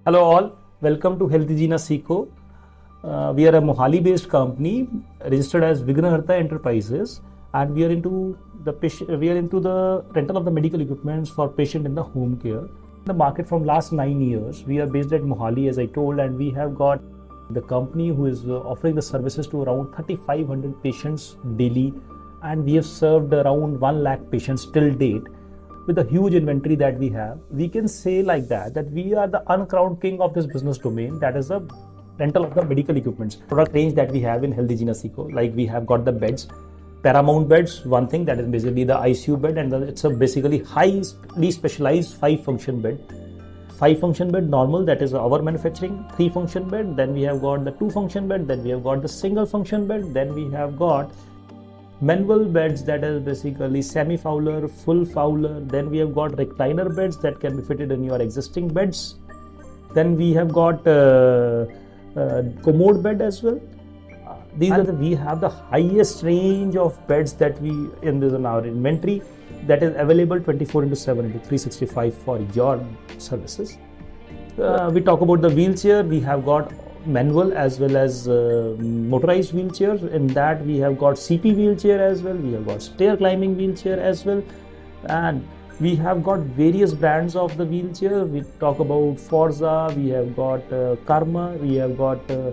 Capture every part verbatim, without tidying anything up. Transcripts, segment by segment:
Hello all, welcome to Healthy Gina Seco. Uh, we are a Mohali-based company registered as Vignaharta Enterprises, and we are into the patient, we are into the rental of the medical equipments for patient in the home care. In the market from last nine years, we are based at Mohali, as I told, and we have got the company who is offering the services to around thirty-five hundred patients daily, and we have served around one lakh patients till date. With the huge inventory that we have, we can say like that, that we are the uncrowned king of this business domain, that is the rental of the medical equipments. Product range that we have in Healthy Gina Seco, like we have got the beds, Paramount beds, one thing that is basically the I C U bed, and it's a basically highly specialized five function bed. Five function bed normal, that is our manufacturing. Three function bed, then we have got the two function bed, then we have got the single function bed, then we have got manual beds, that is basically semi-fowler, full fowler. Then we have got recliner beds that can be fitted in your existing beds. Then we have got uh, uh, commode bed as well. Uh, these and are the, we have the highest range of beds that we in, this, in our inventory, that is available twenty-four into seven into three sixty-five for your services. Uh, we talk about the wheelchair. We have got manual as well as uh, motorized wheelchair. In that we have got C P wheelchair as well, we have got stair climbing wheelchair as well, and we have got various brands of the wheelchair. We talk about Forza, we have got uh, Karma, we have got uh,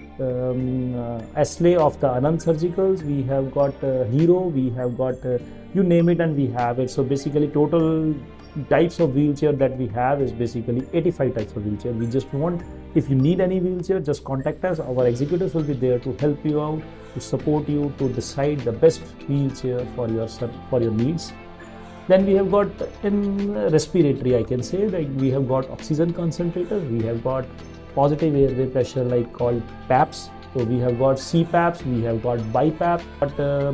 um, uh, Asley of the Anand Surgicals, we have got uh, Hero, we have got uh, you name it and we have it. So basically total types of wheelchair that we have is basically eighty-five types of wheelchair. We just want, if you need any wheelchair, just contact us. Our executives will be there to help you out, to support you, to decide the best wheelchair for your for your needs. Then we have got in respiratory, I can say, like we have got oxygen concentrators, we have got positive airway pressure like called PAPs. So we have got C PAPs, we have got BiPAP, but uh,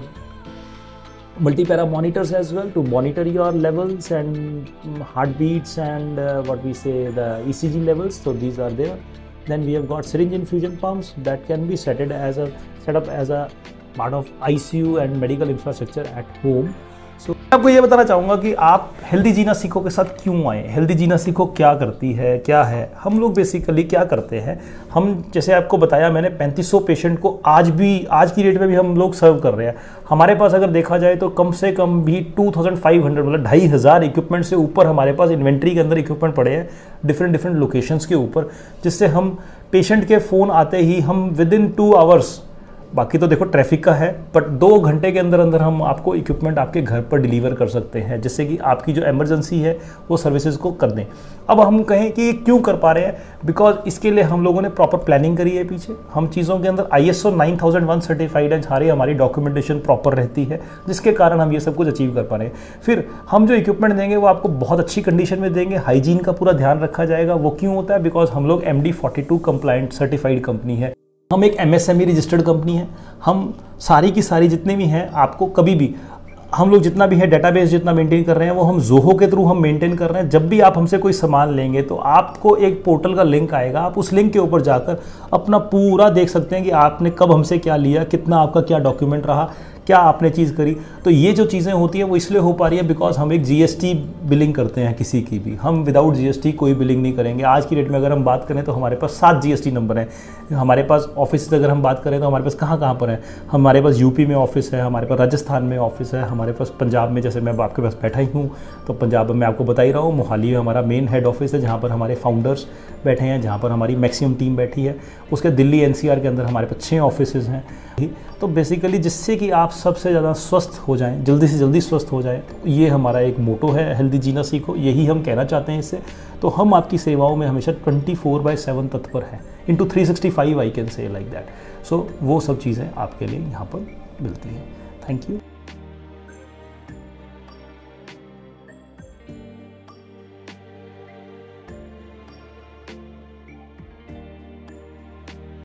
multi-para monitors as well to monitor your levels and heartbeats and uh, what we say the E C G levels. So these are there. Then we have got syringe infusion pumps that can be set as a set up as a part of I C U and medical infrastructure at home. So मैं आपको ये बताना चाहूँगा कि आप healthy जीना Seiko के साथ क्यों आए, हेल्दी जीना सीको क्या करती है, क्या है। हम लोग बेसिकली क्या करते हैं, हम जैसे आपको बताया मैंने पैंतीस सौ पेशेंट को आज भी आज की डेट में भी हम लोग सर्व कर रहे हैं। हमारे पास अगर देखा जाए तो कम से कम भी टू थाउजेंड फाइव हंड्रेड मतलब ढाई हज़ार इक्विपमेंट से ऊपर हमारे पास इन्वेंट्री के अंदर इक्विपमेंट पड़े हैं डिफरेंट डिफरेंट लोकेशंस के ऊपर, जिससे हम पेशेंट के फ़ोन आते ही हम विद इन टू आवर्स, बाकी तो देखो ट्रैफिक का है, बट दो घंटे के अंदर अंदर हम आपको इक्विपमेंट आपके घर पर डिलीवर कर सकते हैं, जिससे कि आपकी जो इमरजेंसी है वो सर्विसेज को कर दें। अब हम कहें कि ये क्यों कर पा रहे हैं, बिकॉज इसके लिए हम लोगों ने प्रॉपर प्लानिंग करी है पीछे। हम चीज़ों के अंदर I S O nine thousand one certified है, सारी हमारी डॉक्यूमेंटेशन प्रॉपर रहती है, जिसके कारण हम ये सब कुछ अचीव कर पा रहे हैं। फिर हम जो इक्विपमेंट देंगे वो आपको बहुत अच्छी कंडीशन में देंगे, हाइजीन का पूरा ध्यान रखा जाएगा। वो क्यों होता है, बिकॉज हम लोग M D forty two compliant certified company है, हम एक M S M E registered company है। हम सारी की सारी जितने भी हैं आपको कभी भी हम लोग जितना भी है डेटाबेस जितना मेंटेन कर रहे हैं वो हम जोहो के थ्रू हम मेंटेन कर रहे हैं। जब भी आप हमसे कोई सामान लेंगे तो आपको एक पोर्टल का लिंक आएगा, आप उस लिंक के ऊपर जाकर अपना पूरा देख सकते हैं कि आपने कब हमसे क्या लिया, कितना आपका क्या डॉक्यूमेंट रहा, क्या आपने चीज़ करी। तो ये जो चीज़ें होती हैं वो इसलिए हो पा रही है बिकॉज हम एक जीएसटी बिलिंग करते हैं किसी की भी, हम विदाउट जीएसटी कोई बिलिंग नहीं करेंगे। आज की डेट में अगर हम बात करें तो हमारे पास सात जीएसटी नंबर हैं। हमारे पास ऑफिस अगर हम बात करें तो हमारे पास कहाँ कहाँ पर है, हमारे पास यूपी में ऑफिस है, हमारे पास राजस्थान में ऑफिस है, हमारे पास पंजाब में, जैसे मैं आपके पास बैठा ही हूँ तो पंजाब में मैं आपको बता ही रहा हूँ, मोहाली में हमारा मेन हेड ऑफिस है जहाँ पर हमारे फाउंडर्स बैठे हैं, जहाँ पर हमारी मैक्सिमम टीम बैठी है। उसके दिल्ली एनसीआर के अंदर हमारे पास छः ऑफिस हैं। तो बेसिकली जिससे कि आप सबसे ज़्यादा स्वस्थ हो जाएं, जल्दी से जल्दी स्वस्थ हो जाएं, ये हमारा एक मोटो है हेल्दी जीना सीको, यही हम कहना चाहते हैं इससे। तो हम आपकी सेवाओं में हमेशा ट्वेंटी फोर बाई सेवन तत्पर हैं, into three sixty five I can say like that. So वो सब चीज़ें आपके लिए यहाँ पर मिलती हैं। Thank you.